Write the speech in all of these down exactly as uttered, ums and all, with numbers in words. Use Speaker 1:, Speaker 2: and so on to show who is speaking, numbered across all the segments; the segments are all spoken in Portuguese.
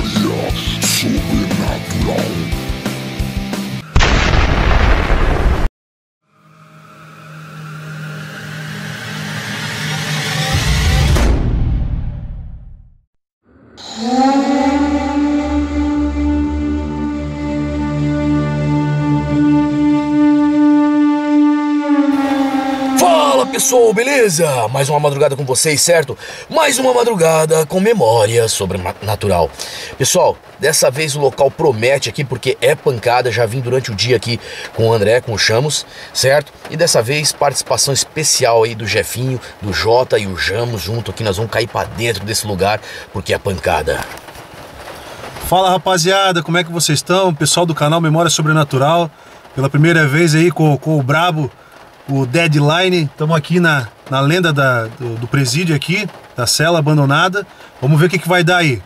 Speaker 1: Memória sobrenatural.
Speaker 2: Pessoal, beleza? Mais uma madrugada com vocês, certo? Mais uma madrugada com memória sobrenatural. Pessoal, dessa vez o local promete aqui porque é pancada. Já vim durante o dia aqui com o André, com o Chamos, certo? E dessa vez participação especial aí do Jefinho, do Jota e o Jamos junto aqui. Nós vamos cair pra dentro desse lugar porque é pancada.
Speaker 3: Fala, rapaziada, como é que vocês estão? Pessoal do canal Memória Sobrenatural, pela primeira vez aí com, com o brabo, o Deadline. Estamos aqui na, na lenda da, do, do presídio aqui, da cela abandonada. Vamos ver o que, que vai dar aí.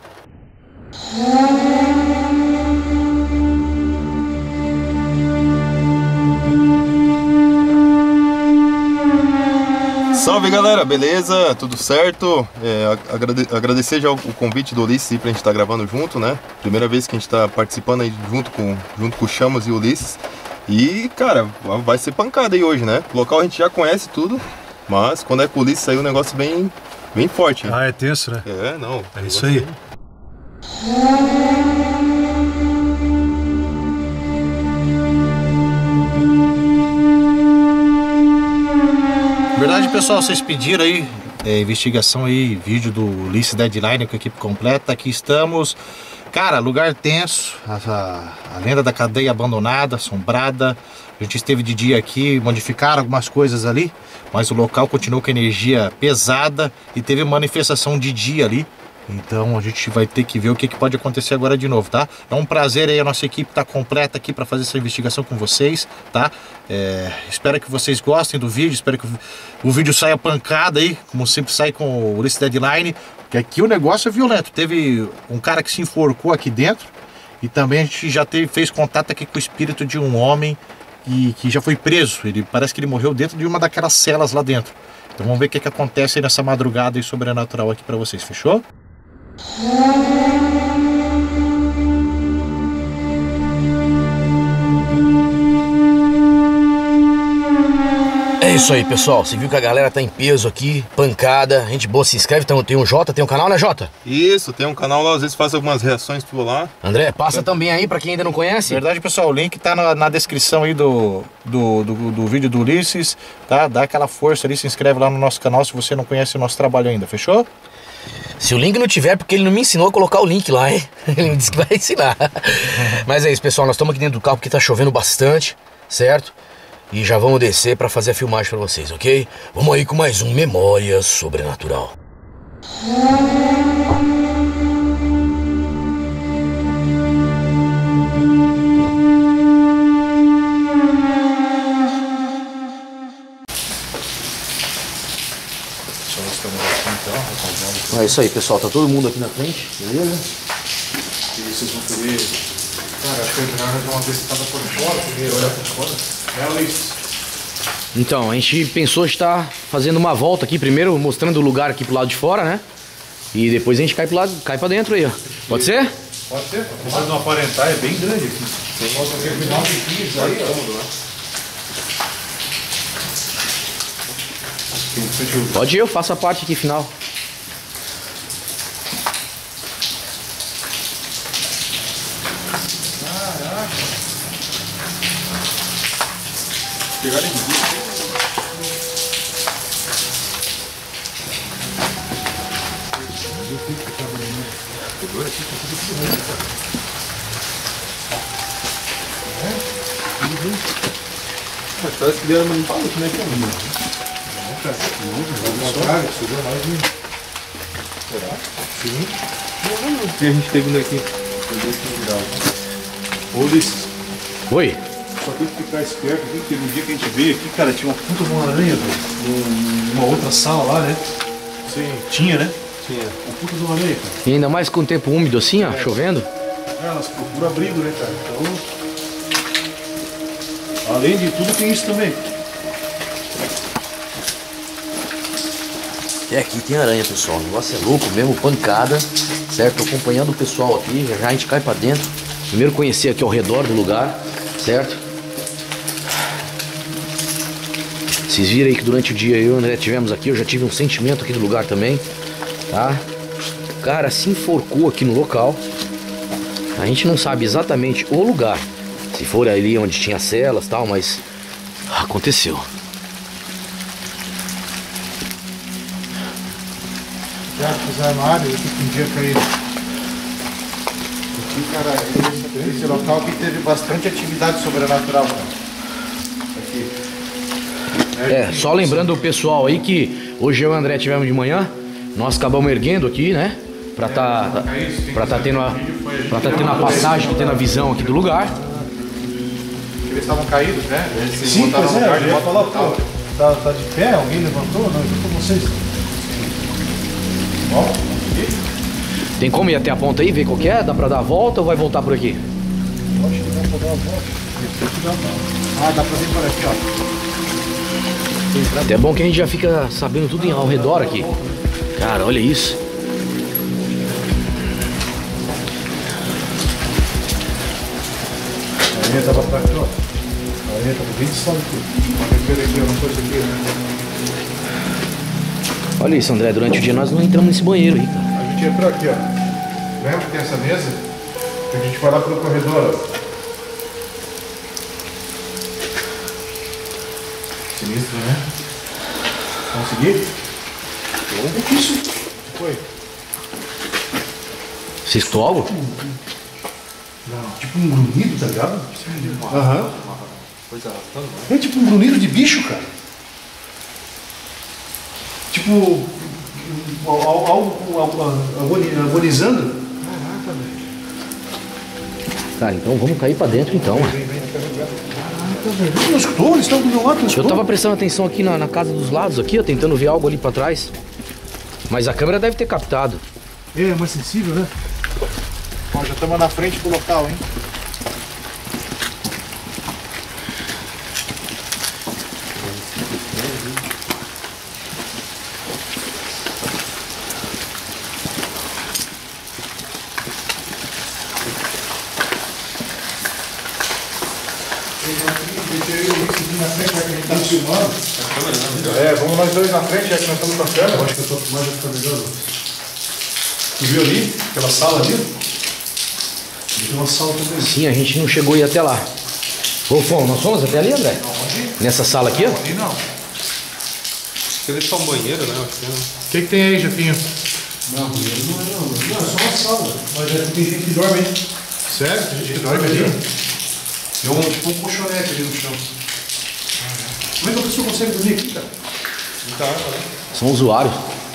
Speaker 4: Salve galera, beleza? Tudo certo? É, agrade agradecer já o, o convite do Ulisses aí pra gente estar tá gravando junto, né? Primeira vez que a gente tá participando aí junto com, junto com o Chamas e o Ulisses. E, cara, vai ser pancada aí hoje, né? O local a gente já conhece tudo, mas quando é com o Ulisses saiu um negócio bem, bem forte, né?
Speaker 3: Ah, é tenso, né?
Speaker 4: É, não.
Speaker 3: É isso aí.
Speaker 5: Verdade, pessoal, vocês pediram aí é, investigação aí, vídeo do Ulisses Deadline com a equipe completa. Aqui estamos. Cara, lugar tenso, a, a, a lenda da cadeia abandonada, assombrada. A gente esteve de dia aqui, modificaram algumas coisas ali, mas o local continuou com energia pesada e teve manifestação de dia ali. Então a gente vai ter que ver o que, que pode acontecer agora de novo, tá? É um prazer aí, a nossa equipe tá completa aqui para fazer essa investigação com vocês, tá? É, espero que vocês gostem do vídeo, espero que o, o vídeo saia pancada aí, como sempre sai com o Ulisses Deadline, porque aqui o negócio é violento. Teve um cara que se enforcou aqui dentro e também a gente já teve, fez contato aqui com o espírito de um homem e, que já foi preso. Ele parece que ele morreu dentro de uma daquelas celas lá dentro. Então vamos ver o que, que acontece aí nessa madrugada aí sobrenatural aqui para vocês, fechou?
Speaker 2: É isso aí, pessoal. Você viu que a galera tá em peso aqui, pancada. Gente boa, se inscreve. Então, tem um Jota, tem um canal, né, Jota?
Speaker 4: Isso, tem um canal lá, às vezes faz algumas reações por lá.
Speaker 2: André, passa também aí pra quem ainda não conhece.
Speaker 5: Verdade, pessoal, o link tá na, na descrição aí do, do, do, do vídeo do Ulisses, tá? Dá aquela força ali, se inscreve lá no nosso canal se você não conhece o nosso trabalho ainda, fechou?
Speaker 2: Se o link não tiver, porque ele não me ensinou a colocar o link lá, hein? Ele me disse que vai ensinar. Mas é isso, pessoal, nós estamos aqui dentro do carro porque tá chovendo bastante, certo? E já vamos descer pra fazer a filmagem pra vocês, ok? Vamos aí com mais um Memória Sobrenatural. É isso aí, pessoal, tá todo mundo aqui na frente, beleza?
Speaker 3: E vocês vão querer... Cara, acho que é melhor dar uma visitada por fora, primeiro, olhar por fora. É, Ulisses?
Speaker 2: Então, a gente pensou estar fazendo uma volta aqui, primeiro mostrando o lugar aqui pro lado de fora, né? E depois a gente cai pro lado, cai pra dentro aí, ó. Pode ser?
Speaker 3: Pode ser, apesar de não aparentar, é bem grande aqui. Tem posso terminar de piso aí, ó.
Speaker 2: Pode ir, eu faço a parte aqui final.
Speaker 4: Pegar ele aqui. Parece que deram uma limpada aqui, né? Não, cara. Não, cara. Subiu mais de... Será? Sim. O que a gente teve daqui?
Speaker 3: Ô, Ulisses.
Speaker 2: Oi.
Speaker 3: Só tem que ficar esperto aqui, porque no dia que a gente veio aqui, cara, tinha uma puta de uma aranha, velho. Numa outra sala lá, né?
Speaker 4: Sim.
Speaker 3: Tinha, né?
Speaker 4: Tinha.
Speaker 3: Uma puta de uma aranha, cara.
Speaker 2: E ainda mais com o tempo úmido assim, ó,
Speaker 3: É.
Speaker 2: chovendo.
Speaker 3: É, elas procuram abrigo, né, cara? Então... Além de tudo, tem isso também.
Speaker 2: É, aqui tem aranha, pessoal. O negócio é louco mesmo, pancada. Certo? Tô acompanhando o pessoal aqui. Já, já a gente cai pra dentro. Primeiro conhecer aqui ao redor do lugar. Certo? Vocês viram aí que durante o dia eu e o André tivemos aqui. Eu já tive um sentimento aqui do lugar também. Tá? O cara se enforcou aqui no local. A gente não sabe exatamente o lugar. Se for ali onde tinha celas e tal, mas aconteceu.
Speaker 5: Já os armários aqui que um dia caíram. Aqui, cara, esse, esse local aqui teve bastante atividade sobrenatural, cara. Aqui.
Speaker 2: É, só lembrando o pessoal aí que hoje eu e o André tivemos de manhã. Nós acabamos erguendo aqui, né? Pra tá, pra tá tendo a, pra tá tendo a passagem, tendo a visão aqui do lugar.
Speaker 5: Eles estavam caídos, né? Eles
Speaker 3: Sim,
Speaker 5: botaram
Speaker 3: pois
Speaker 5: no
Speaker 3: é,
Speaker 5: lugar
Speaker 3: eu
Speaker 5: de
Speaker 3: ia
Speaker 5: moto
Speaker 3: falar,
Speaker 5: total.
Speaker 3: pô, tá, tá de pé, alguém levantou? Não, eu tô com vocês. Ó, aqui.
Speaker 2: Tem como ir até a ponta aí, ver qual que é? Dá pra dar a volta ou vai voltar por aqui?
Speaker 3: Acho que dá pra dar uma volta.
Speaker 5: Ah, dá pra vir por aqui, ó.
Speaker 2: Até é bom que a gente já fica sabendo tudo em- ao redor aqui. Cara, olha isso.
Speaker 3: A areia tava pra cá, ó. A areia tava bem de aqui.
Speaker 5: Pode ver aqui, uma coisa aqui, né?
Speaker 2: Olha isso, André. Durante o dia nós não entramos nesse banheiro aí, cara.
Speaker 5: A gente entrou aqui, ó. Lembra que tem essa mesa? Que a gente vai lá pelo corredor, ó. Sinistro, né? Consegui?
Speaker 3: O que isso?
Speaker 5: Foi.
Speaker 2: Você escutou algo?
Speaker 3: Tipo um grunhido, tá ligado? Aham.
Speaker 5: Coisa arrastando, né?
Speaker 3: É tipo um grunhido de bicho, cara. Tipo. Algo, algo, algo agoni- agonizando.
Speaker 5: Caraca, velho.
Speaker 2: Cara, então vamos cair pra dentro então. Mano.
Speaker 5: Vem, vem, quero ver.
Speaker 3: Não escutou? Eles estão do meu lado, não
Speaker 2: Eu
Speaker 3: escutou?
Speaker 2: tava prestando atenção aqui na, na casa dos lados, aqui, ó, tentando ver algo ali pra trás. Mas a câmera deve ter captado.
Speaker 3: É, é mais sensível, né?
Speaker 5: Ó, já estamos na frente do local, hein? É, vamos nós dois na frente, já que nós estamos com a câmera.
Speaker 3: Eu acho que eu tô mais já melhor. Tu viu ali? Aquela sala ali? Tem uma sala também.
Speaker 2: Sim, a gente não chegou aí até lá. Ô, fomos, nós fomos até ali, André? Nessa sala aqui, ó?
Speaker 5: Ali não.
Speaker 4: Ele só um banheiro, né? Acho que não.
Speaker 5: O que, que tem aí, Jefinho?
Speaker 3: Não, não é não. Não, é só uma sala. Mas é, tem gente que dorme aí.
Speaker 5: Sério? Tem gente que dorme ali?
Speaker 3: Tem um, tipo um colchonete ali no chão. Como é que a pessoa consegue dormir aqui, cara?
Speaker 2: São usuários.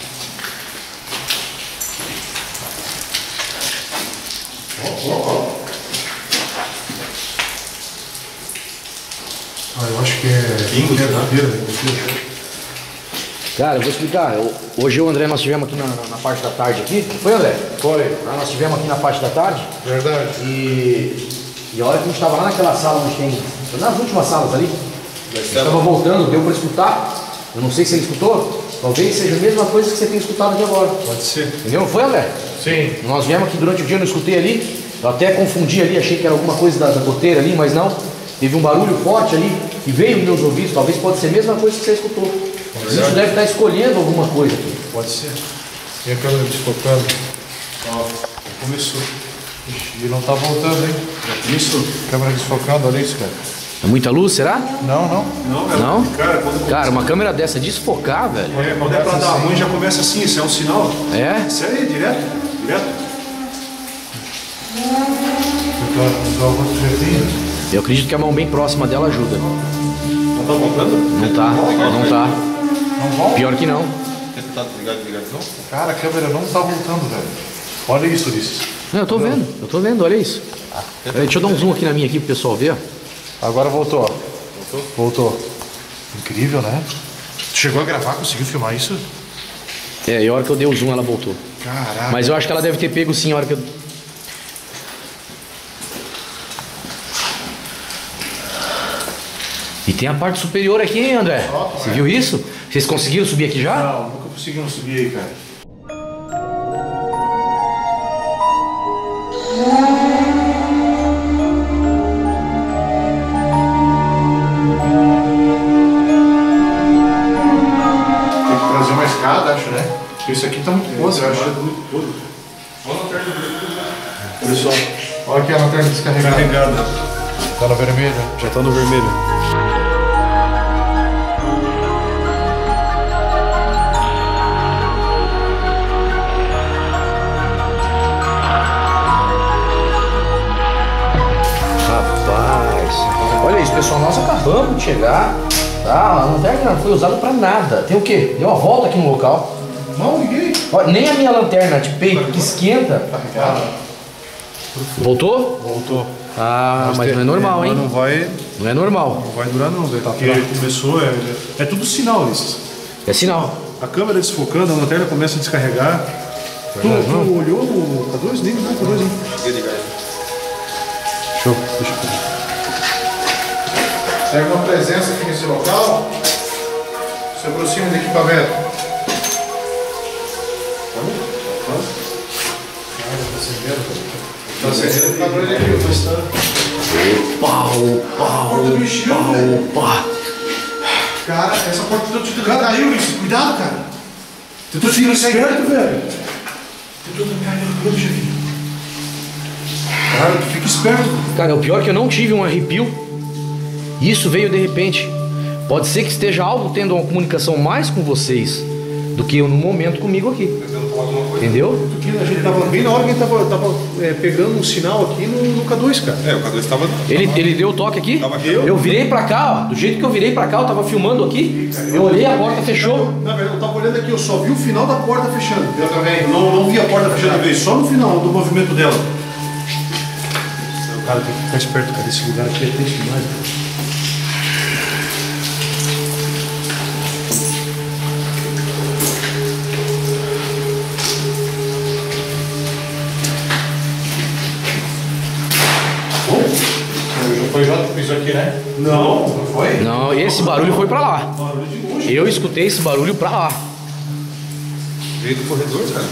Speaker 3: Ah, eu acho que é. Bingo, né?
Speaker 2: Cara, eu vou explicar. Eu- hoje eu e o André, nós estivemos aqui na, na- na parte da tarde aqui. Não foi, André?
Speaker 5: Foi.
Speaker 2: Ah, Nós estivemos aqui na parte da tarde.
Speaker 5: Verdade.
Speaker 2: E, e a hora que a gente estava lá naquela sala onde tem. Nas últimas salas ali. A gente estava voltando, deu para escutar. Eu não sei se ele escutou. Talvez seja a mesma coisa que você tem escutado aqui agora.
Speaker 3: Pode ser.
Speaker 2: Entendeu? Não foi, André?
Speaker 5: Sim.
Speaker 2: Nós viemos aqui durante o dia, eu não escutei ali. Eu até confundi ali, achei que era alguma coisa da, da goteira ali, mas não. Teve um barulho forte ali que veio nos meus ouvidos. Talvez pode ser a mesma coisa que você escutou. Isso deve estar escolhendo alguma coisa aqui.
Speaker 3: Pode ser.
Speaker 5: E a câmera desfocando.
Speaker 3: Ó, começou.
Speaker 5: Ixi, e não tá voltando, hein?
Speaker 3: Isso?
Speaker 5: Câmera desfocando, olha isso, cara.
Speaker 2: É muita luz, será?
Speaker 5: Não, não.
Speaker 3: Não, é.
Speaker 2: Não?
Speaker 3: Cara, quando,
Speaker 2: Cara, uma câmera dessa desfocar, velho.
Speaker 3: é, quando é pra dar ruim já começa assim, isso é um sinal.
Speaker 2: É?
Speaker 3: Isso aí, direto. Direto.
Speaker 5: Usar o outro jeitinho.
Speaker 2: Eu acredito que a mão bem próxima dela ajuda.
Speaker 4: Não tá voltando?
Speaker 2: Não tá, não tá.
Speaker 5: Não volta?
Speaker 2: Pior que não.
Speaker 4: Você tá desligado, desligado não?
Speaker 5: Cara, a câmera não tá voltando, velho. Olha isso, Ulisses.
Speaker 2: Não, eu tô vendo, eu tô vendo, olha isso. Peraí, deixa eu dar um zoom aqui na minha aqui pro pessoal ver. ó.
Speaker 5: Agora voltou, ó. Voltou? Voltou. Incrível, né? Tu chegou a gravar, conseguiu filmar isso?
Speaker 2: É, e a hora que eu dei o zoom ela voltou.
Speaker 5: Caraca.
Speaker 2: Mas eu acho que ela deve ter pego sim a hora que eu... E tem a parte superior aqui, hein, André? Você viu isso? Vocês conseguiram subir aqui já?
Speaker 3: Não, nunca conseguimos subir aí, cara. Tem que trazer uma escada, acho, né? Porque isso aqui tá muito podre, eu acho. Muito podre. Olha só. Olha aqui a lanterna descarregada. Descarregada. Tá no vermelho? Já tá no vermelho.
Speaker 2: Olha isso, pessoal, nós acabamos de chegar, tá? A lanterna não foi usada pra nada. Tem o quê? Deu uma volta aqui no local.
Speaker 3: Não, ninguém.
Speaker 2: Olha, nem a minha lanterna de peito que esquenta. Voltou?
Speaker 3: Voltou.
Speaker 2: Ah, mas, mas não é normal, hein?
Speaker 3: Não vai,
Speaker 2: não é normal.
Speaker 3: Não vai durar não, velho. Porque começou, é, é tudo sinal isso.
Speaker 2: É sinal.
Speaker 3: A câmera desfocando, a lanterna começa a descarregar. Tu, tu olhou o K dois? Nem viu o K dois, hein? Cheguei de gás. Deixa eu... Deixa eu... Tem alguma presença aqui nesse local? Se aproxima do equipamento. Tá acendendo o padrão de aqui.
Speaker 2: Opa, opa, opa, opa.
Speaker 3: Cara, essa porta do tio caiu, isso. Cuidado, cara. Tentou te ir esperto, velho. Tentou também ali no clube, chefinho. Cara, tu fica esperto.
Speaker 2: Cara, o pior é que eu não tive um arrepio. Isso veio de repente. Pode ser que esteja algo tendo uma comunicação mais com vocês do que eu no momento comigo aqui. Entendeu?
Speaker 3: A gente tava bem na hora que a gente tava, tava é, pegando um sinal aqui no, no K dois, cara.
Speaker 4: É, o K dois tava...
Speaker 2: Ele, ele deu o toque aqui?
Speaker 4: Tava
Speaker 2: eu, eu virei pra cá, ó. Do jeito que eu virei pra cá, eu tava filmando aqui. Eu olhei, a porta fechou.
Speaker 3: Na verdade, eu tava olhando aqui, eu só vi o final da porta fechando. Eu também. Não, não vi a porta fechando, eu vi só no final do movimento dela. Cara, tem que ficar esperto, cara. Esse lugar aqui é triste demais, cara.
Speaker 5: Foi o Jota que pisou aqui, né?
Speaker 3: Não, não foi?
Speaker 2: Não, esse barulho foi pra lá.
Speaker 3: Barulho de longe.
Speaker 2: Eu escutei esse barulho pra lá.
Speaker 4: Veio do corredor, cara.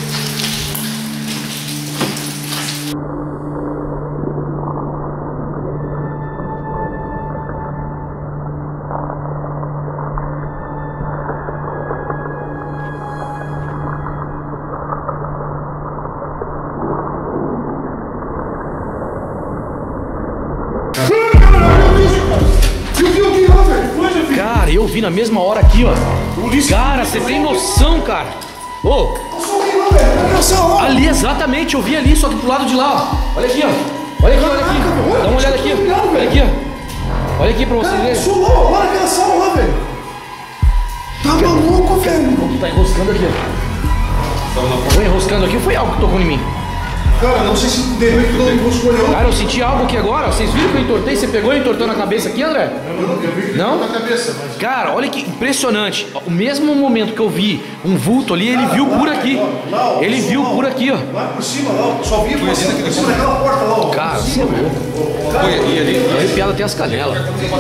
Speaker 2: Cara, eu vi na mesma hora aqui, ó. Cara, você tem noção, cara? Ô! Ali, exatamente, eu vi ali, só que pro lado de lá, ó. Olha aqui, ó. Olha aqui, olha aqui. Dá uma olhada aqui, ó. Olha aqui, ó. Olha aqui pra vocês verem.
Speaker 3: Solou, olha aquela sala lá, velho. Tá maluco, velho.
Speaker 2: Tá enroscando aqui, ó. Foi enroscando aqui ou foi algo que tocou em mim?
Speaker 3: Cara, não sei se de repente não enroscou não.
Speaker 2: Cara, eu senti algo aqui agora. Vocês viram que eu entortei? Você pegou e entortou na cabeça aqui, André?
Speaker 3: Eu não, eu vi que
Speaker 2: Não?
Speaker 3: na cabeça, mas...
Speaker 2: Cara, olha que impressionante. O mesmo momento que eu vi um vulto ali, ele viu por aqui. Ele viu por aqui, ó.
Speaker 3: Lá por cima, lá, só vinha por cima, por cima daquela porta lá, ó.
Speaker 2: Cara, você é louco. Arrepiado até as canelas.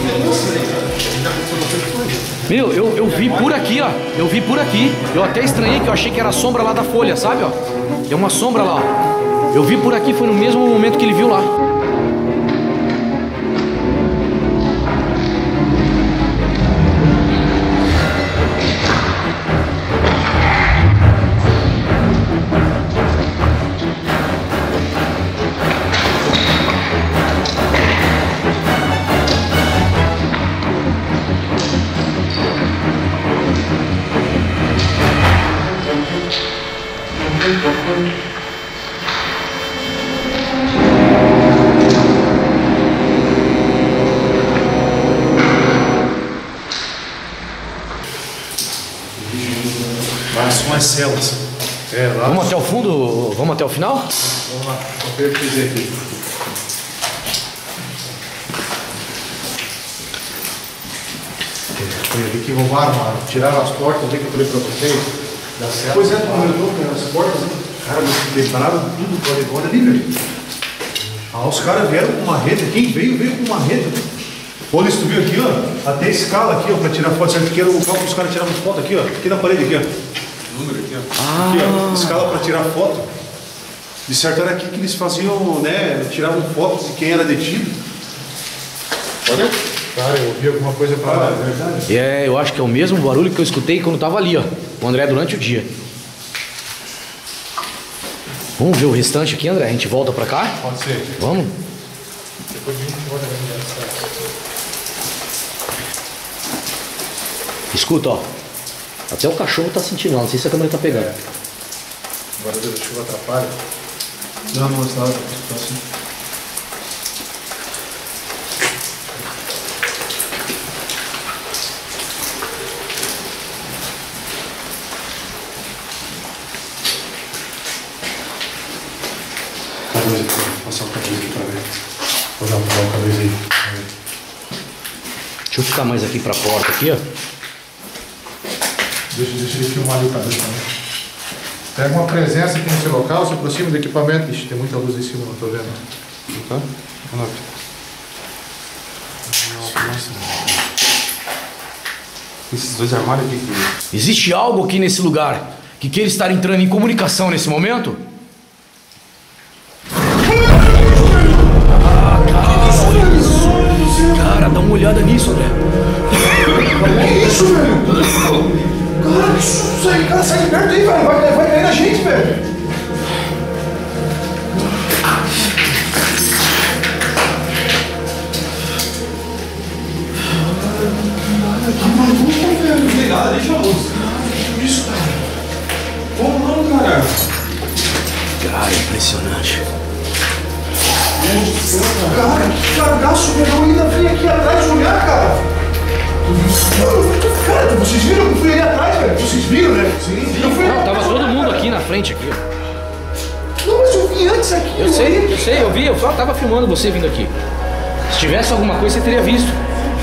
Speaker 2: Meu, eu, eu vi por aqui, ó. Eu vi por aqui. Eu até estranhei que eu achei que era a sombra lá da folha, sabe, ó? Tem uma sombra lá, ó. Eu vi por aqui, foi no mesmo momento que ele viu lá.
Speaker 3: Mas são as celas. É, lá.
Speaker 2: Vamos até o fundo? Vamos até o final?
Speaker 3: Vamos lá, vou ver o que dizer aqui. Foi ali que roubaram, mano. Tiraram as portas ali que eu falei pra vocês. Da cela. Pois é, tu comentou que as portas, né? Cara, mas prepararam tudo pra levar ali, velho. Ah, os caras vieram com uma rede. Quem veio, veio com uma rede. Ô, Liz, tu viu aqui, ó? Até escala aqui, ó, pra tirar foto. Certo que era o local que os caras tiravam foto aqui, ó. Aqui na parede, aqui, ó. Número aqui, ó. Ah. Aqui, ó. Escala pra tirar foto. De certo era aqui que eles faziam, né? Tiravam fotos de quem era detido. Olha. Cara, eu ouvi alguma coisa pra lá, é verdade?
Speaker 2: É, eu acho que é o mesmo barulho que eu escutei quando tava ali, ó. O André durante o dia. Vamos ver o restante aqui, André? A gente volta pra cá?
Speaker 3: Pode ser.
Speaker 2: Vamos?
Speaker 3: Depois a gente volta pra
Speaker 2: Escuta, ó. Até o cachorro tá sentindo, não sei se a câmera tá pegando.
Speaker 3: É. Agora a chuva atrapalha. Não, não, está assim. Vou passar o cabelo aqui pra ver. Vou dar o cabelo aí.
Speaker 2: Deixa eu ficar mais aqui pra porta, aqui, ó.
Speaker 6: Deixa, deixa ele filmar ali o cabelo também. Pega uma presença aqui no seu local, se aproxima do equipamento. Ixi, tem muita luz em cima, não tô vendo.
Speaker 3: Tá? Vamos lá. Nossa. Esses dois armários aqui.
Speaker 2: Existe algo aqui nesse lugar que queira estar entrando em comunicação nesse momento? Ah, cara, isso. Cara, dá uma olhada nisso, André.
Speaker 6: Que isso, velho? Cara, que isso aí, cara, sai de perto aí, velho. Vai, vai cair na gente, velho. Que maluco, velho.
Speaker 3: Desligada, deixa a luz.
Speaker 6: Que isso, cara?
Speaker 3: Como não, cara?
Speaker 2: Cara, impressionante.
Speaker 6: Cara, que cagaço, velho. Eu ainda vim aqui atrás olhar, cara. Cara, vocês viram que eu fui ali atrás, velho? Vocês viram, né? Sim. Eu fui
Speaker 2: Não, tava todo mundo aqui na frente, aqui, ó.
Speaker 6: Não, mas eu vim antes aqui.
Speaker 2: Eu sei, eu sei, eu vi, eu só tava filmando você vindo aqui. Se tivesse alguma coisa, você teria visto.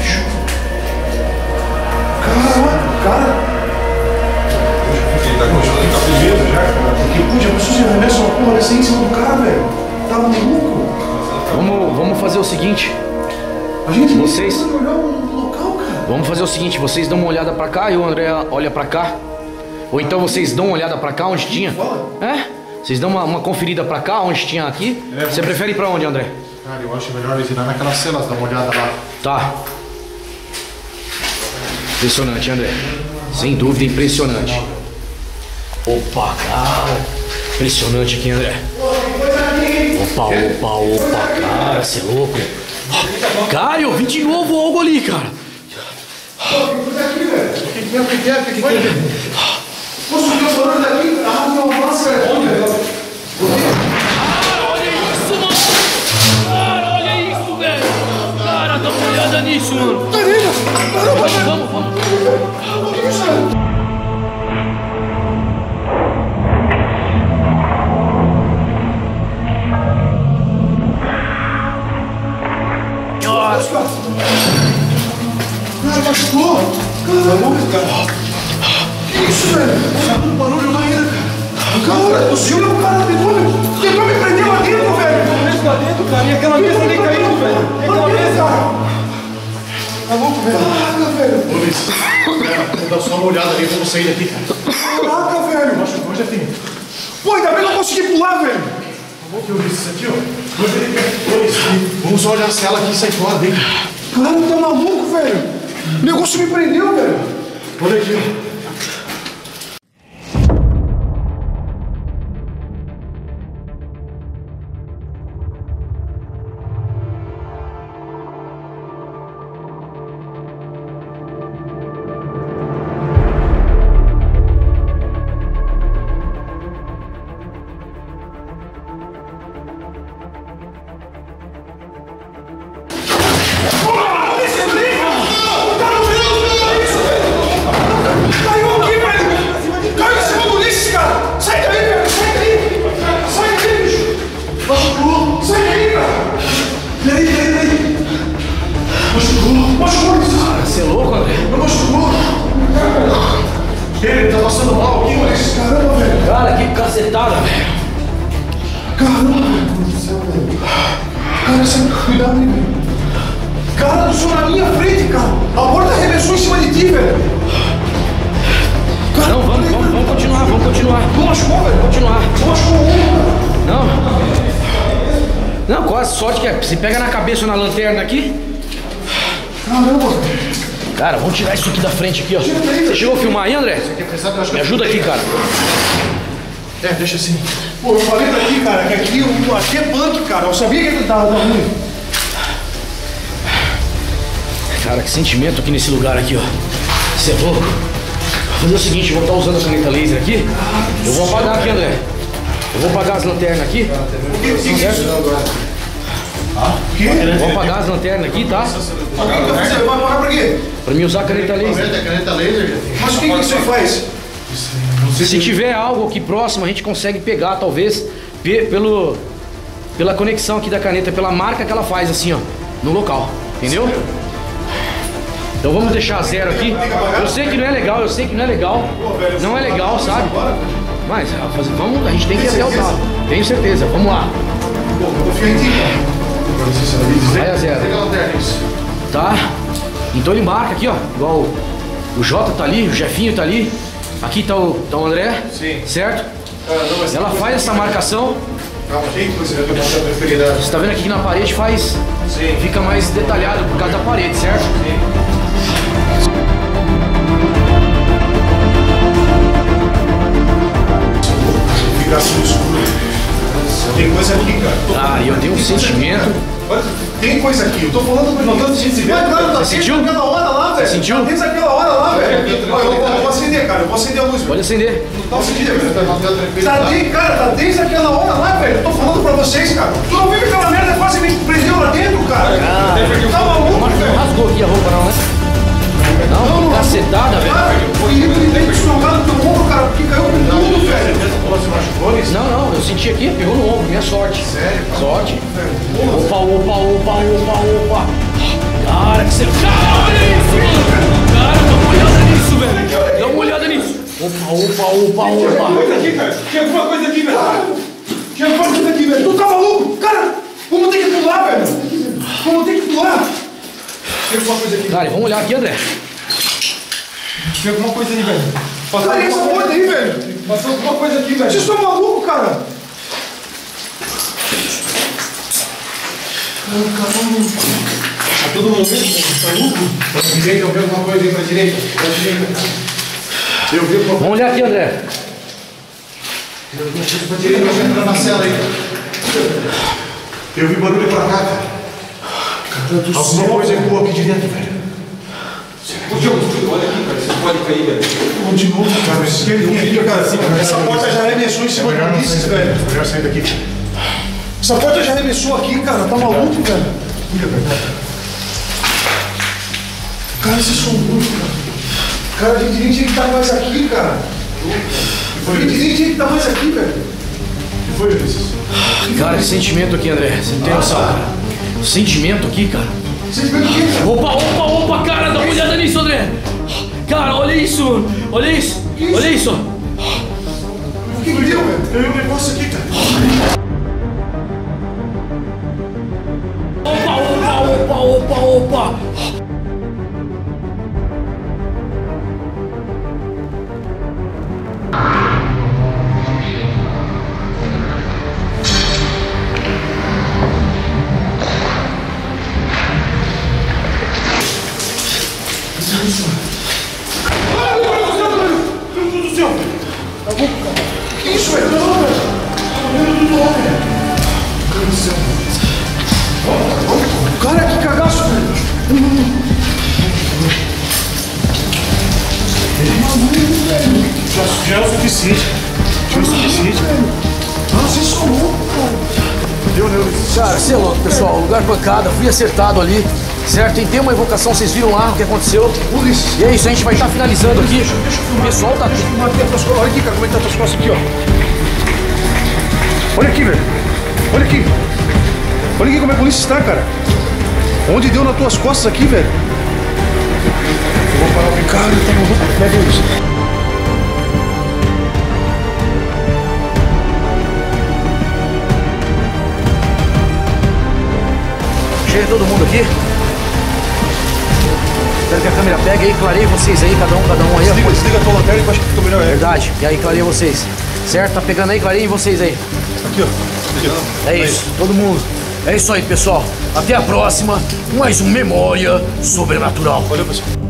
Speaker 6: Caraca, cara.
Speaker 3: Ele tá continuando, tá com medo já, cara.
Speaker 6: Porque, pô, já pensou se arremessa uma porra dessa aí em cima do cara, velho? Tá maluco?
Speaker 2: Vamos, vamos fazer o seguinte.
Speaker 6: A gente
Speaker 2: Vocês-
Speaker 6: nem olhar o local, cara.
Speaker 2: Vamos fazer o seguinte, vocês dão uma olhada pra cá e o André olha pra cá. Ou então vocês dão uma olhada pra cá onde tinha. É? Vocês dão uma, uma conferida pra cá onde tinha aqui. Você prefere ir pra onde, André?
Speaker 6: Cara, eu acho melhor eles ir lá naquelas celas, dar uma olhada lá.
Speaker 2: Tá. Impressionante, André. Sem dúvida, impressionante. Opa, cara. Impressionante aqui, André. Opa, opa, opa, cara, você é louco. Cara, eu vi de novo algo ali, cara.
Speaker 6: O que que é? O que que é? O que que é? Posso ver o barulho daqui? Ah, não, nossa, velho.
Speaker 2: Olha isso, mano. Cara, olha isso, velho. Cara, dá uma olhada nisso, mano. Vamos, vamos, vamos.
Speaker 6: Cara, machucou. Caramba, cara. Que isso, velho? Olha o barulho lá ainda, cara. Cara, o senhor é um cara tentou me, tentou me prender lá dentro, velho.
Speaker 3: Deixa lá dentro, cara. E aquela mesa nem caiu, velho. E aquela mesa.
Speaker 6: Tá louco, velho? Caraca, velho.
Speaker 3: Ô, Luiz. Vou dar só uma olhada ali, vamos sair daqui, cara.
Speaker 6: Caraca, velho.
Speaker 3: Machucou, já tem.
Speaker 6: Pô, ainda bem que eu consegui pular, velho.
Speaker 3: Vamos ver o Luiz, isso aqui, ó. Ô, Luiz, vamos só olhar a cela aqui e sair fora dele.
Speaker 6: Cara, tá maluco, velho. O negócio me prendeu, velho.
Speaker 3: Olha aqui, ó.
Speaker 6: Caiu aqui, velho. Caiu em cima do Ulisses, cara. Sai daí, velho. Sai daí. Sai daí, bicho. Machucou. Sai daí, cara. Daí, daí, daí. Machucou. Machucou, Ulisses.
Speaker 2: Cara, você é louco, André?
Speaker 6: Não machucou.
Speaker 3: Ele tá passando mal aqui, Luiz.
Speaker 6: Caramba, velho.
Speaker 2: Cara, que cacetada, velho.
Speaker 6: Caramba, meu Deus do céu, velho. Cara, sai, cuidado aí, velho. Cara do senhor na minha frente, cara. A porta arremessou em cima de ti, velho. Cara,
Speaker 2: Não, vamos, vamos, vamos continuar, vamos continuar.
Speaker 6: Tu machucou, velho?
Speaker 2: Continuar.
Speaker 6: Tu machucou o ombro,
Speaker 2: Não. Não, quase sorte que é. Se pega na cabeça ou na lanterna aqui.
Speaker 6: cara. Caramba, velho.
Speaker 2: Cara, vamos tirar isso aqui da frente aqui, ó. Você chegou a filmar aí, André? Me ajuda aqui, cara.
Speaker 6: É, deixa assim. Pô, eu falei pra ti, cara, que aqui, o- aqui é punk, cara. Eu sabia que ele tava tava ruim.
Speaker 2: Cara, que sentimento aqui nesse lugar aqui, ó. Você é louco? Vou fazer o seguinte, eu vou estar usando a caneta laser aqui. Eu vou apagar aqui, André. Eu vou apagar as lanternas aqui.
Speaker 6: O que que é isso agora? O quê?
Speaker 2: Eu vou apagar as lanternas aqui, tá?
Speaker 6: O que que vai fazer? Vai apagar pra quê?
Speaker 2: Pra mim usar a caneta laser.
Speaker 5: Caneta laser.
Speaker 6: Mas o que que isso aí faz?
Speaker 2: Se tiver algo aqui próximo, a gente consegue pegar, talvez, pe- pelo, pela conexão aqui da caneta, pela marca que ela faz, assim, ó, no local. Entendeu? Então vamos deixar zero aqui. Eu sei que não é legal, eu sei que não é legal. Não é legal, sabe? Mas ah, fazer- vamos, a gente tem que ir até o tal. Tenho certeza, vamos lá.
Speaker 6: Pô, eu confio em ti, cara.
Speaker 2: Vai a zero. Tá? Então ele marca aqui, ó. Igual o, o Jota tá ali, o Jefinho tá ali. Aqui tá o, tá o André.
Speaker 6: Sim.
Speaker 2: Certo?
Speaker 6: Cara, não, mas
Speaker 2: Ela faz essa marcação.
Speaker 6: calma, tem coisa que eu posso preferir.
Speaker 2: Você tá vendo aqui que na parede faz.
Speaker 6: Sim.
Speaker 2: Fica mais detalhado por causa da parede, certo?
Speaker 6: Ficar assim no escuro. Tem coisa aqui, cara.
Speaker 2: Cara, e eu tenho um sentimento.
Speaker 6: Olha, tem coisa aqui. Eu tô falando pra não tanto gente se ver. Mas, cara, tá
Speaker 2: Você sentiu?
Speaker 6: desde aquela hora lá, velho.
Speaker 2: sentiu?
Speaker 6: Tá desde aquela hora lá, velho. Ó, Eu, eu vou acender, cara. Eu vou acender a luz, velho.
Speaker 2: Pode acender.
Speaker 6: Tá acendida, velho. Tá desde, cara, tá desde aquela hora lá, velho. Eu tô falando pra vocês, cara. Tu não viu que aquela merda quase me prendeu lá dentro, cara? Tá maluco,
Speaker 2: Mas não
Speaker 6: velho?
Speaker 2: rasgou aqui a roupa, não, né? Não, cacetada, velho.
Speaker 6: Cara, foi ele que veio deslocar no teu ombro, cara, porque caiu com tudo, velho. Você machucou nisso?
Speaker 2: Não, não, eu senti aqui, pegou no ombro, minha sorte.
Speaker 6: Sério?
Speaker 2: Sorte. Opa, opa, opa, opa, opa. Cara, que você. Cara, olha isso! Cara, dá uma olhada nisso, velho. Dá uma olhada nisso. Opa, opa, opa, opa.
Speaker 6: Coisa aqui, cara. Tinha alguma coisa aqui, velho. Tinha alguma coisa aqui, velho. Tu tá maluco? Cara, vamos ter que pular, velho. Vamos ter que pular. Tinha alguma coisa aqui.
Speaker 2: Cara, vamos olhar aqui, André.
Speaker 6: Tinha alguma coisa aí, velho. Cara, essa porta aí, velho. Passou alguma coisa aqui, velho. Vocês estão malucos, cara? A todo momento, tá maluco? Pra direita, eu vi alguma coisa aí pra direita. Pra direita. Eu vi alguma
Speaker 2: Vamos olhar aqui, André.
Speaker 6: coisa pra direita, eu entrar na cela aí. Eu vi barulho pra cá, cara. Cara do alguma coisa ecoou aqui de dentro, velho. Ô, Diogo, olha aqui, cara. Você pode cair, velho. Ô, de novo, cara. Esse esquerdinho aqui, cara. Assim, cara. Essa porta já arremessou em cima do Ulisses, velho.
Speaker 3: Melhor sair daqui.
Speaker 6: Essa porta já arremessou aqui, cara. Tá maluco, velho? Cara, vocês são loucos, cara. Cara, a gente nem tinha que estar mais aqui, cara. A gente nem tinha que estar mais aqui, velho.
Speaker 3: O que foi, Ulisses?
Speaker 2: Cara, que sentimento aqui, André. Você não tem noção, cara. O sentimento aqui, cara.
Speaker 6: Vocês viram o que, cara?
Speaker 2: Opa, opa, opa, cara, dá uma olhada nisso, André. Cara, olha isso. Olha isso. Olha isso.
Speaker 6: O que que deu, velho?
Speaker 3: Eu vi um negócio aqui, cara.
Speaker 2: Opa, opa, opa, opa, opa.
Speaker 6: Meu Deus do céu! Tá bom, cara? Que isso, velho? Não, velho! Tá vendo tudo lá, velho? Meu Deus do céu! Cara, que cagaço, velho!
Speaker 3: Já, já é o suficiente. Já é o suficiente.
Speaker 6: Ah, vocês são loucos, cara!
Speaker 3: Deu, né, Ulisses?
Speaker 2: Cara, você é louco, pessoal. Lugar pancada, fui acertado ali. Certo? Tentei uma evocação, vocês viram lá o que aconteceu.
Speaker 6: Ulisses!
Speaker 2: E é isso, a gente vai estar finalizando aqui. O pessoal tá aqui.
Speaker 6: Filmar aqui as tuas costas. Olha aqui, cara, como é que tá as tuas costas aqui, ó. Olha aqui, velho. Olha aqui. Olha aqui como é que o Ulisses tá, cara. Onde deu nas tuas costas aqui, velho? Eu vou parar o cara, tá maluco. Pega isso.
Speaker 2: Chega todo mundo aqui. Quero que a câmera pegue aí, clareie vocês aí, cada um, cada um aí.
Speaker 3: Desliga, desliga a tua lanterna que eu acho que fica melhor. É.
Speaker 2: Verdade. E aí, clareia vocês. Certo? Tá pegando aí, clareiem vocês aí.
Speaker 3: Aqui, ó. Pegando.
Speaker 2: É isso, todo mundo. É isso aí, pessoal. Até a próxima. Mais um Memória Sobrenatural.
Speaker 3: Valeu, pessoal.